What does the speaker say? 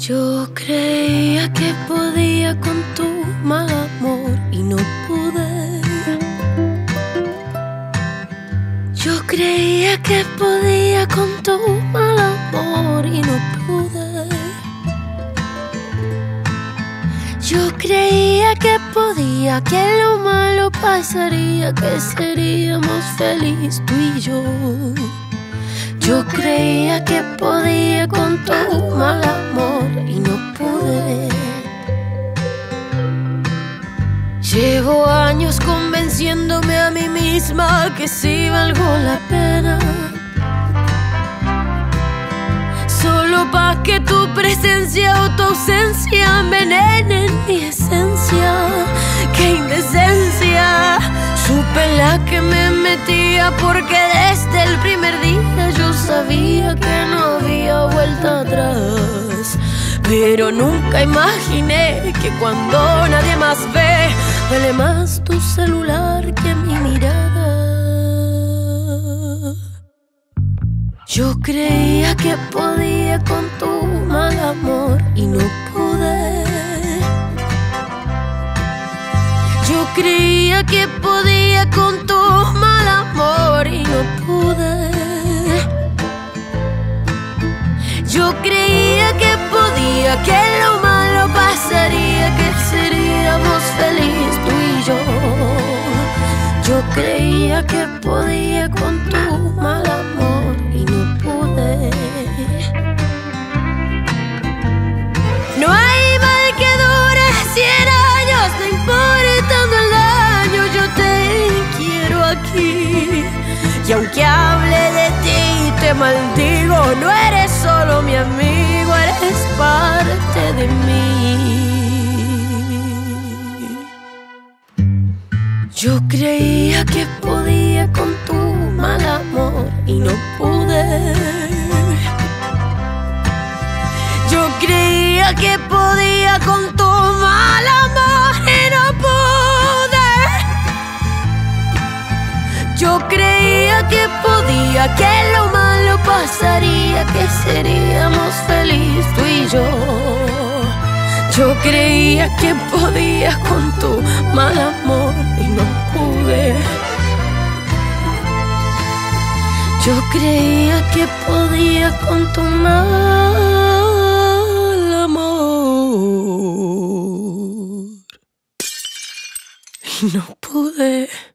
Yo creía que podía con tu mal amor y no pude. Yo creía que podía con tu mal amor y no pude. Yo creía que podía, que lo malo pasaría, que seríamos felices tú y yo. Yo creía que podía con tu mal amor y no pude. Llevo años convenciéndome a mí misma que sí valgo la pena, solo pa' que tu presencia o tu ausencia envenenen mi esencia. ¡Qué indecencia! Supe la que me metía, porque desde el primer día yo sabía que no había vuelta atrás. Pero nunca imaginé que cuando nadie más ve, duele más tu celular que mi mirada. Yo creía que podía con tu mal amor y no pude. Yo creía que podía con tu mal amor y no pude. Yo creía que podía, que lo malo pasaría, que seríamos felices tú y yo. Yo creía que podía con tu mal amor y no pude. No hay mal que dure 100 años, no importando el daño, yo te quiero aquí. Y aunque hable de ti y te maldigo, no eres solo mi amigo, eres parte de mí. Yo creía que podía con tu mal amor y no pude. Yo creía que podía con tu mal amor y no pude. Yo creía que podía, que lo malo pasaría, que seríamos felices tú y yo. Yo creía que podía con tu mal amor y no pude. Yo creía que podía con tu mal amor y no pude.